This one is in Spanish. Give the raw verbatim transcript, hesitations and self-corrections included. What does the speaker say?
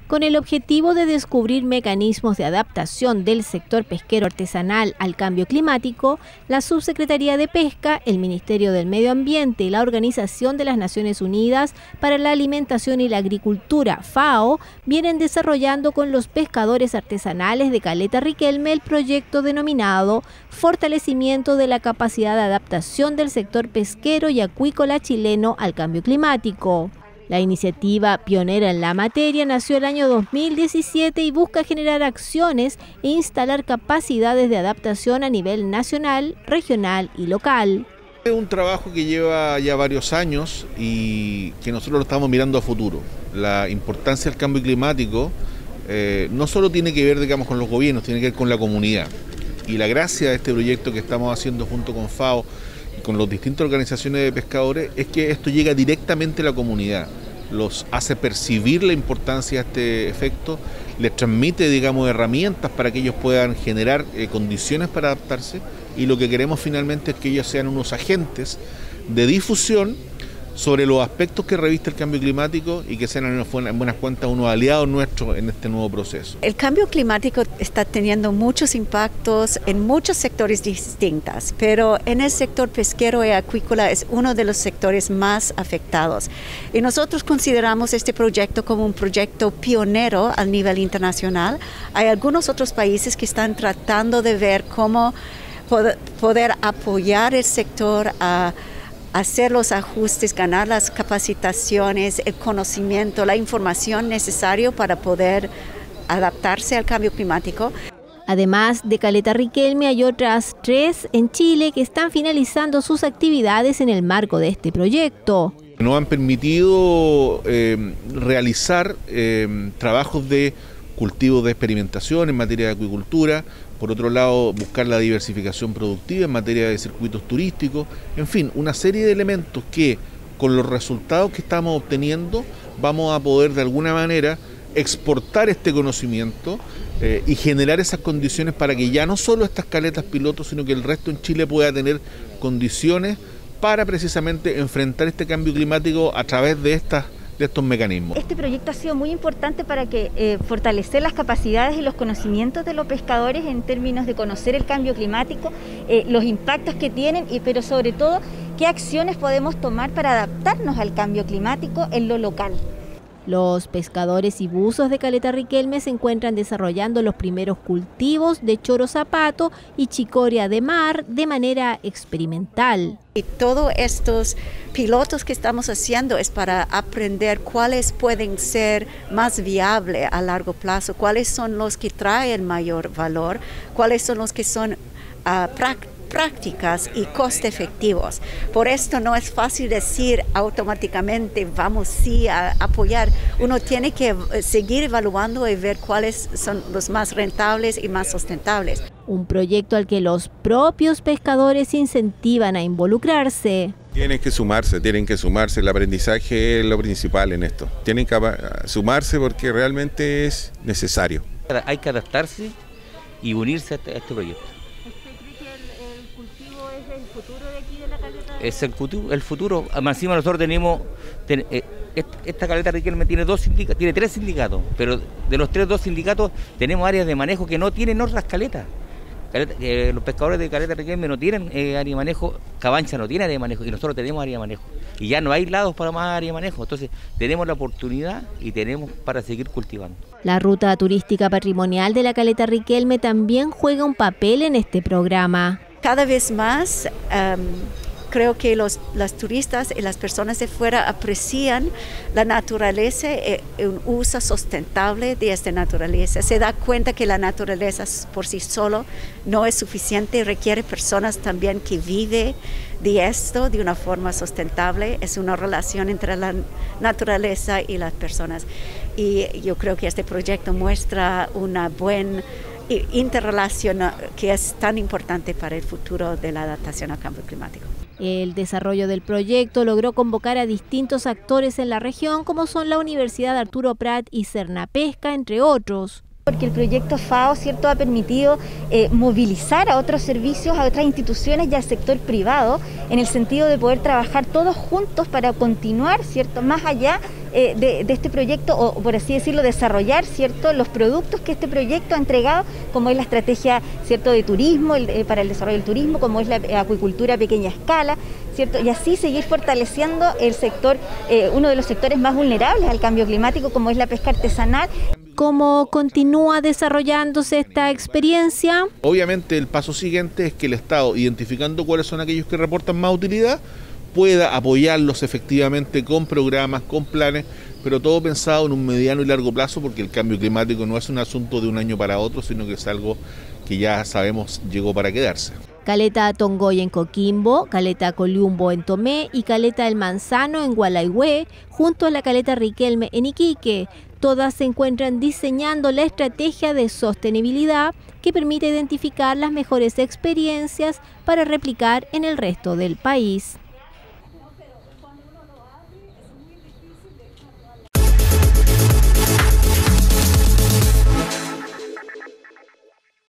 Con el objetivo de descubrir mecanismos de adaptación del sector pesquero artesanal al cambio climático, la Subsecretaría de Pesca, el Ministerio del Medio Ambiente y la Organización de las Naciones Unidas para la Alimentación y la Agricultura, FAO, vienen desarrollando con los pescadores artesanales de Caleta Riquelme el proyecto denominado Fortalecimiento de la capacidad de adaptación del sector pesquero y acuícola chileno al cambio climático. La iniciativa, pionera en la materia, nació el año dos mil diecisiete y busca generar acciones e instalar capacidades de adaptación a nivel nacional, regional y local. Es un trabajo que lleva ya varios años y que nosotros lo estamos mirando a futuro. La importancia del cambio climático eh, no solo tiene que ver, digamos, con los gobiernos, tiene que ver con la comunidad. Y la gracia de este proyecto que estamos haciendo junto con FAO y con las distintas organizaciones de pescadores es que esto llega directamente a la comunidad, los hace percibir la importancia de este efecto, les transmite, digamos, herramientas para que ellos puedan generar eh, condiciones para adaptarse, y lo que queremos finalmente es que ellos sean unos agentes de difusión sobre los aspectos que reviste el cambio climático y que sean en buenas cuentas unos aliados nuestros en este nuevo proceso. El cambio climático está teniendo muchos impactos en muchos sectores distintos, pero en el sector pesquero y acuícola es uno de los sectores más afectados. Y nosotros consideramos este proyecto como un proyecto pionero a nivel internacional. Hay algunos otros países que están tratando de ver cómo poder, poder apoyar el sector a hacer los ajustes, ganar las capacitaciones, el conocimiento, la información necesaria para poder adaptarse al cambio climático. Además de Caleta Riquelme, hay otras tres en Chile que están finalizando sus actividades en el marco de este proyecto. Nos han permitido eh, realizar eh, trabajos de cultivos de experimentación en materia de acuicultura, por otro lado buscar la diversificación productiva en materia de circuitos turísticos, en fin, una serie de elementos que con los resultados que estamos obteniendo vamos a poder de alguna manera exportar este conocimiento eh, y generar esas condiciones para que ya no solo estas caletas pilotos, sino que el resto en Chile pueda tener condiciones para precisamente enfrentar este cambio climático a través de estas de estos mecanismos. Este proyecto ha sido muy importante para que eh, fortalecer las capacidades y los conocimientos de los pescadores en términos de conocer el cambio climático, eh, los impactos que tienen, y, pero sobre todo qué acciones podemos tomar para adaptarnos al cambio climático en lo local. Los pescadores y buzos de Caleta Riquelme se encuentran desarrollando los primeros cultivos de choro zapato y chicoria de mar de manera experimental. Y todos estos pilotos que estamos haciendo es para aprender cuáles pueden ser más viables a largo plazo, cuáles son los que traen mayor valor, cuáles son los que son uh, prácticos. prácticas y coste efectivos. Por esto no es fácil decir automáticamente vamos sí a apoyar. Uno tiene que seguir evaluando y ver cuáles son los más rentables y más sustentables. Un proyecto al que los propios pescadores incentivan a involucrarse. Tienen que sumarse, tienen que sumarse. El aprendizaje es lo principal en esto. Tienen que sumarse porque realmente es necesario. Hay que adaptarse y unirse a este, a este proyecto. Es el futuro, el futuro. Más encima nosotros tenemos, ten, eh, esta Caleta Riquelme tiene dos sindicatos, tiene tres sindicatos, pero de los tres dos sindicatos tenemos áreas de manejo que no tienen otras caletas. Caleta, eh, los pescadores de Caleta Riquelme no tienen eh, área de manejo, Cabancha no tiene área de manejo y nosotros tenemos área de manejo. Y ya no hay lados para más área de manejo, entonces tenemos la oportunidad y tenemos para seguir cultivando. La ruta turística patrimonial de la Caleta Riquelme también juega un papel en este programa. Cada vez más um, creo que los, los turistas y las personas de fuera aprecian la naturaleza y un uso sustentable de esta naturaleza. Se da cuenta que la naturaleza por sí solo no es suficiente, requiere personas también que viven de esto de una forma sustentable. Es una relación entre la naturaleza y las personas. Y yo creo que este proyecto muestra una buena interrelación que es tan importante para el futuro de la adaptación al cambio climático. El desarrollo del proyecto logró convocar a distintos actores en la región, como son la Universidad Arturo Prat y Cernapesca, entre otros. Porque el proyecto FAO, ¿cierto?, ha permitido eh, movilizar a otros servicios, a otras instituciones y al sector privado, en el sentido de poder trabajar todos juntos para continuar, ¿cierto?, más allá eh, de, de este proyecto, o por así decirlo, desarrollar, ¿cierto?, los productos que este proyecto ha entregado, como es la estrategia, ¿cierto?, de turismo, el, eh, para el desarrollo del turismo, como es la acuicultura a pequeña escala, ¿cierto?, y así seguir fortaleciendo el sector, eh, uno de los sectores más vulnerables al cambio climático, como es la pesca artesanal. ¿Cómo continúa desarrollándose esta experiencia? Obviamente el paso siguiente es que el Estado, identificando cuáles son aquellos que reportan más utilidad, pueda apoyarlos efectivamente con programas, con planes, pero todo pensado en un mediano y largo plazo, porque el cambio climático no es un asunto de un año para otro, sino que es algo que ya sabemos llegó para quedarse. Caleta Tongoy en Coquimbo, Caleta Coliumbo en Tomé y Caleta El Manzano en Gualaihue, junto a la Caleta Riquelme en Iquique. Todas se encuentran diseñando la estrategia de sostenibilidad que permite identificar las mejores experiencias para replicar en el resto del país.